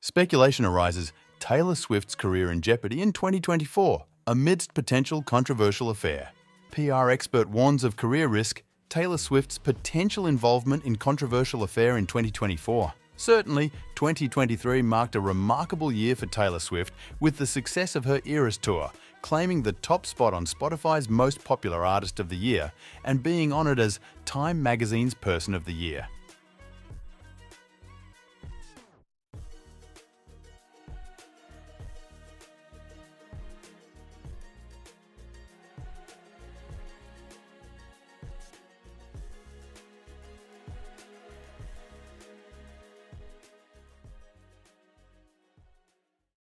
Speculation arises Taylor Swift's career in Jeopardy in 2024, amidst potential controversial affair. PR expert warns of career risk, Taylor Swift's potential involvement in controversial affair in 2024. Certainly, 2023 marked a remarkable year for Taylor Swift with the success of her Eras tour, claiming the top spot on Spotify's Most Popular Artist of the Year and being honored as Time magazine's Person of the Year.